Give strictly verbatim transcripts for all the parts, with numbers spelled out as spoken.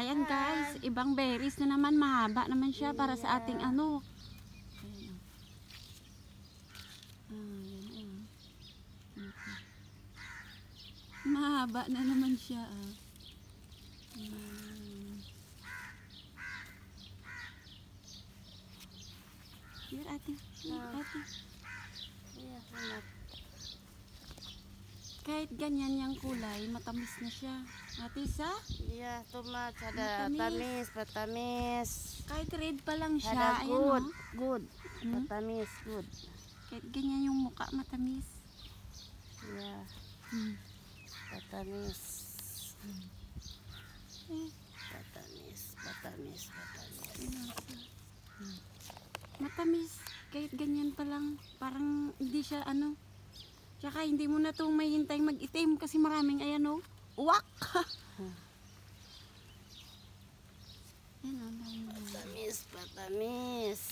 Ayan guys, ibang berries na naman, mahaba naman siya para sa ating ano. Ayan, oh. Ayan, ayan. Okay. Mahaba na naman siya. Ah. Ayan. Here ate, here ate. Kahit ganyan yung kulay, matamis na siya. Ate sa? Iya, tomat ada tamis, patamis. Kahit red pa lang siya, ada good, ayan, oh. good, Hmm? patamis, good. Kahit ganyan yung muka, matamis. Iya, Hmm. patamis. Hmm. Eh. Patamis, patamis, patamis. Hmm. Matamis, kahit ganyan pa lang, parang hindi siya ano. Tsaka hindi mo na itong may hintay mag-itim kasi maraming ayan o. Uwak! Ayan o. Patamis, patamis.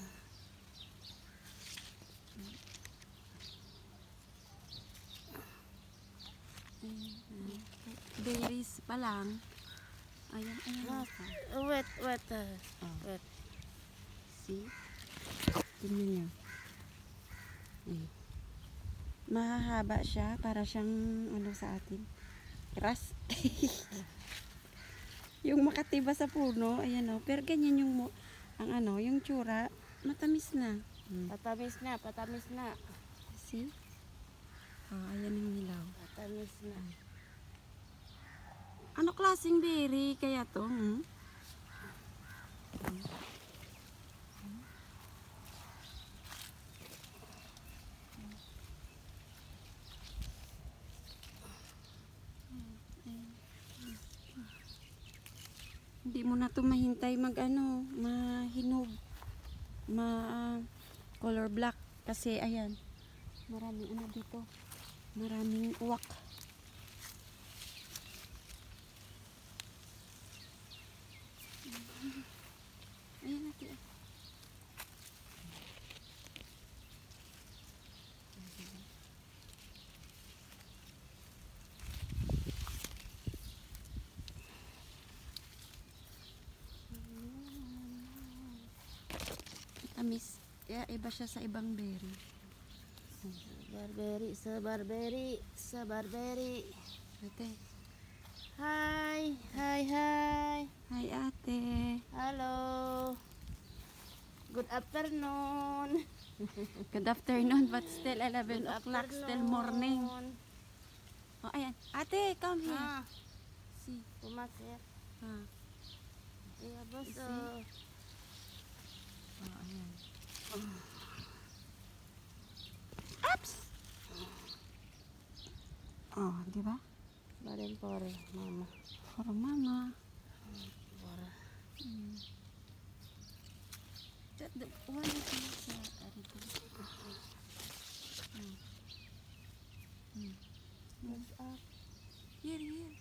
Berries pa lang. Ayan, ayan. Oh, wait, wait. Uh, oh. Wait. See? Tingnan niyo. Ayan. Mahahaba siya para siyang ano sa atin, ras. Yung makatiba sa puno, ayan o, pero ganyan yung ang ano, yung tsura matamis na. Hmm. Patamis na, patamis na. See? Oh, ayan yung nilaw. Patamis na. Ano klaseng berry kaya to? Hmm? Hmm. Hindi mo na to mahintay mag ano, mahinog, ma uh, color black kasi ayan, maraming ano dito, maraming uwak. Ayan natin. Tamis. Kaya iba siya sa ibang berry. Barberi, sebarberi, sebarberi. Ate. Hai, hai, hai. Hai ate. Halo. Good afternoon. Good afternoon, but still eleven o'clock, still morning. Oh, ayan. Ate, come here. Ah. See. Tomat ya. Ah. Iya, bos. Oh, ayan. Oops! Oh, di ba? Barin por mama. For mama. Por. Hmm. The, the one is sa arito. Hmm. Hmm. What's up? Here, here.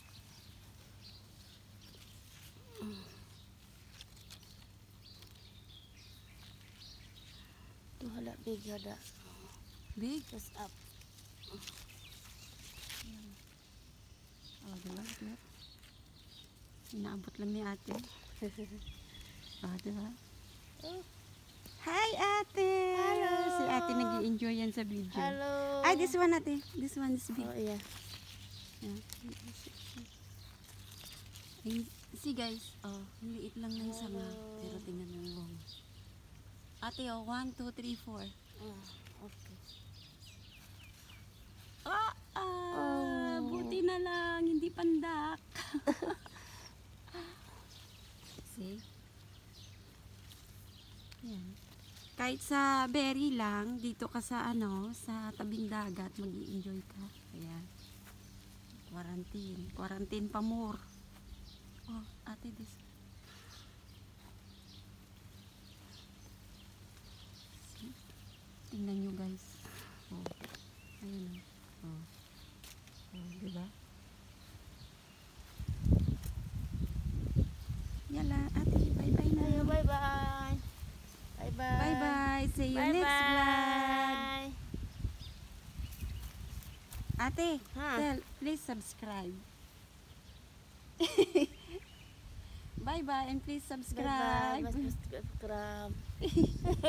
Tuh ada big ada. Big? What's up? Oh, diba? Diba? Inaabot lang ni ate. Oh, diba? Oh. Hi, ate! Hello! Si ate nag-i-enjoy yan sa video. Hello! Ay, this one, ate. This one is big. Oh, iya. Yeah. Ay, see, guys. Oh, liit lang na yung sama. Pero tingnan mo yung ate, oh. One, two, three, four. Oh, okay. Ah, ah, Oh. buti na lang, hindi pandak. See? Yan. Kahit sa berry lang, dito ka sa ano, sa tabing dagat, mag-i-enjoy ka. Ayan. Quarantine. Quarantine pa more. Oh, ate, this. See? Tingnan nyo, guys. Oh. Ayan, oh. Oh. Oh, diba? Yala, ate, bye-bye na. Ayo, bye-bye. Bye-bye. Bye-bye. See you Bye next bye. vlog. Ate, Huh? tell, please subscribe. Bye-bye and please Bye-bye. subscribe. Mas subscribe.